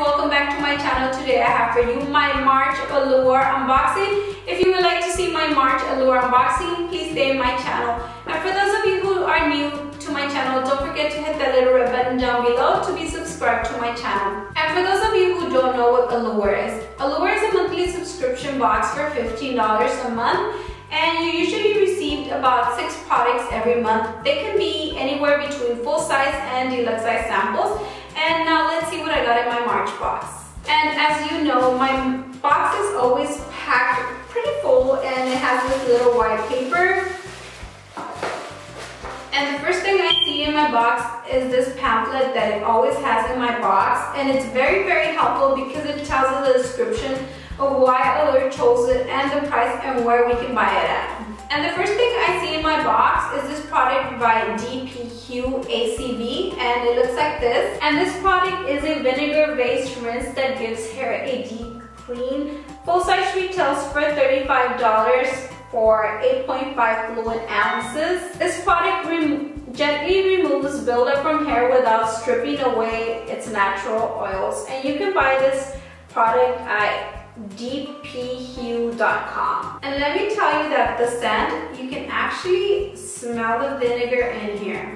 welcome back to my channel. Today I have for you my March Allure unboxing. If you would like to see my March Allure unboxing, please stay in my channel. And for those of you who are new to my channel, don't forget to hit that little red button down below to be subscribed to my channel. And for those of you who don't know what Allure is a monthly subscription box for $15 a month. And you usually receive about 6 products every month. They can be anywhere between full size and deluxe size samples. And now let's see what I got in my March box. And as you know, my box is always packed pretty full and it has this little white paper. And the first thing I see in my box is this pamphlet that it always has in my box. And it's very, very helpful because it tells us the description of why Allure chose it and the price and where we can buy it at. And the first thing I see in my box is this product by HUE ACV, and it looks like this. And this product is a vinegar-based rinse that gives hair a deep clean. Full size retails for $35 for 8.5 fluid ounces. This product gently removes buildup from hair without stripping away its natural oils. And you can buy this product at dphue.com. And let me tell you that the scent, you can actually smell the vinegar in here.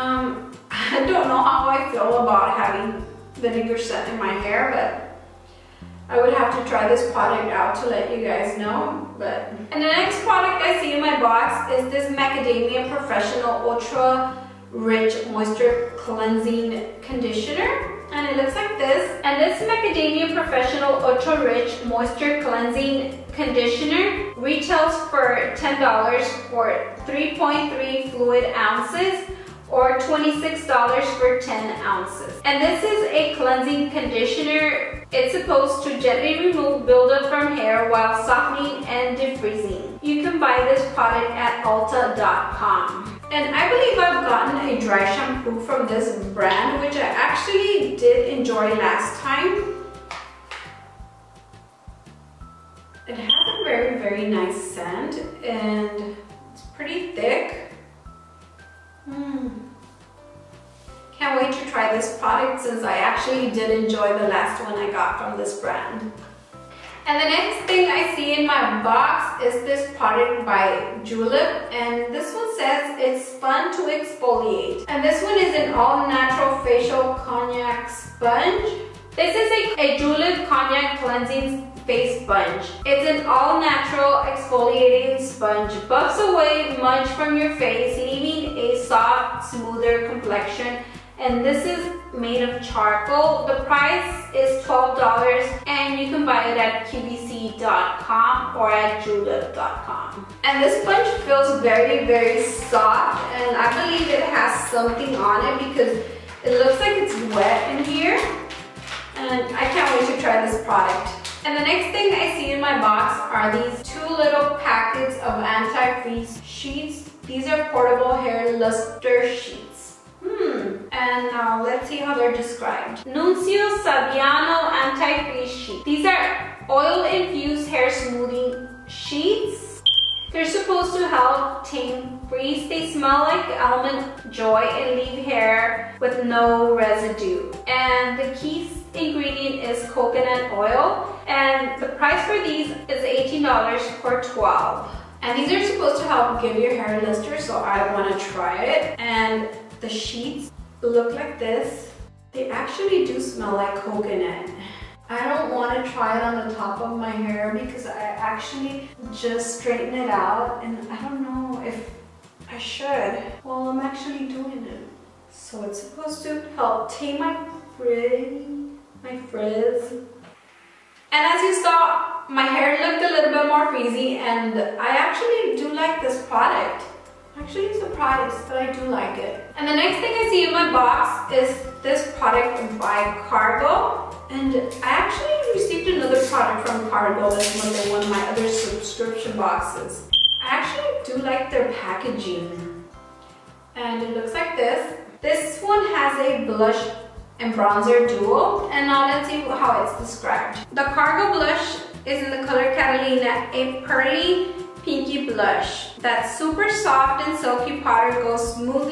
I don't know how I feel about having vinegar scent in my hair, but I would have to try this product out to let you guys know. And the next product I see in my box is this Macadamia Professional Ultra Rich Moisture Cleansing Conditioner. And it looks like this. And this Macadamia Professional Ultra Rich Moisture Cleansing Conditioner retails for $10 for 3.3 fluid ounces or $26 for 10 ounces. And this is a cleansing conditioner. It's supposed to gently remove buildup from hair while softening and defreezing. You can buy this product at ulta.com. And I believe I've gotten a dry shampoo from this brand, which I actually did enjoy last time. It has a very, very nice scent and it's pretty thick. Can't wait to try this product since I actually did enjoy the last one I got from this brand. And the next thing I see in my box is this product by Julep, and this one says it's fun to exfoliate. And this one is an all-natural facial konjac sponge. This is a Julep konjac cleansing face sponge. It's an all-natural exfoliating sponge. Buffs away mudge from your face, leaving a soft, smoother complexion. And this is made of charcoal. The price is $12 and you can buy it at qvc.com or at julep.com. And this sponge feels very, very soft, and I believe it has something on it because it looks like it's wet in here. And I can't wait to try this product. And the next thing I see in my box are these 2 little packets of anti-frizz sheets. These are portable hair luster sheets. And now let's see how they're described. Nunzio Saviano anti-frizz sheet. These are oil-infused hair smoothing sheets. They're supposed to help tame frizz. They smell like almond joy and leave hair with no residue. And the key ingredient is coconut oil. And the price for these is $18 for 12. And these are supposed to help give your hair luster, so I want to try it. And the sheets look like this. They actually do smell like coconut. I don't want to try it on the top of my hair because I actually just straighten it out and I don't know if I should. Well, I'm actually doing it. So it's supposed to help tame my frizz. And as you saw, my hair looked a little bit more frizzy, and I actually do like this product. Actually, it's surprised, but I do like it. And the next thing I see in my box is this product by Cargo. And I actually received another product from Cargo this month in one of my other subscription boxes. I actually do like their packaging. And it looks like this. This one has a blush and bronzer duo. And now let's see how it's described. The Cargo blush is in the color Catalina, a pearly pinky blush. That super soft and silky powder goes smoothly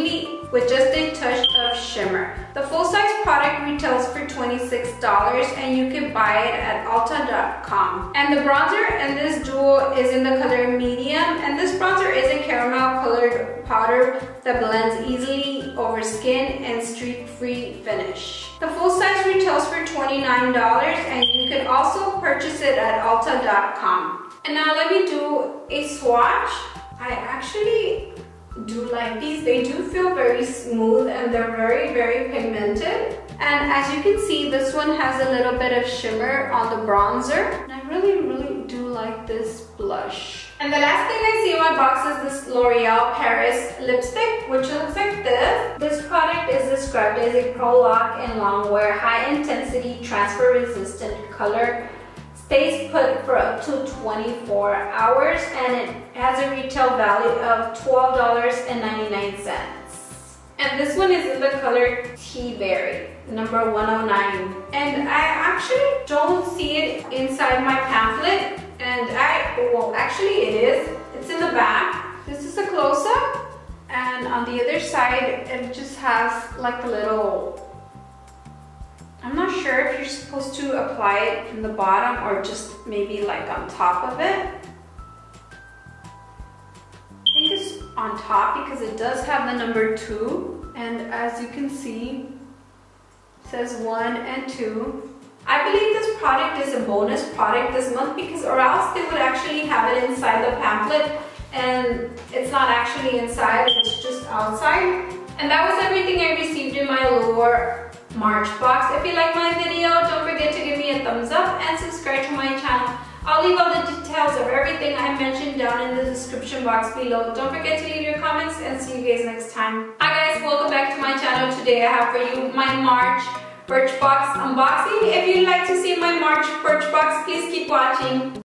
with just a touch of shimmer. The full-size product retails for $26 and you can buy it at Ulta.com. And the bronzer in this duo is in the color medium, and this bronzer is a caramel colored powder that blends easily over skin and streak-free finish. The full size retails for $29 and you can also purchase it at Ulta.com. And now let me do a swatch. I actually do like these. They do feel very smooth and they're very pigmented. And as you can see, this one has a little bit of shimmer on the bronzer. And I really do like this blush. And the last thing I see in my box is this Loreal Paris lipstick, which looks like this. This product is described as a pro lock and long wear, high intensity, transfer resistant color. Stays put for up to 24 hours and it has a retail value of $12.99. And this one is in the color Tea Berry, number 109. And I actually don't see it inside my pamphlet. And well, actually it is. It's in the back. This is a close-up. And on the other side, it just has like a little, I'm not sure if you're supposed to apply it from the bottom or just maybe like on top of it. I think it's on top because it does have the number 2. And as you can see, it says 1 and 2. I believe this product is a bonus product this month because or else they would actually have it inside the pamphlet and it's not actually inside, it's just outside. And that was everything I received in my Allure March box. If you like my video, don't forget to give me a thumbs up and subscribe to my channel. I'll leave all the details of everything I mentioned down in the description box below. Don't forget to leave your comments and see you guys next time. Hi guys, welcome back to my channel. Today I have for you my March Birchbox unboxing. If you'd like to see my March Birchbox, please keep watching.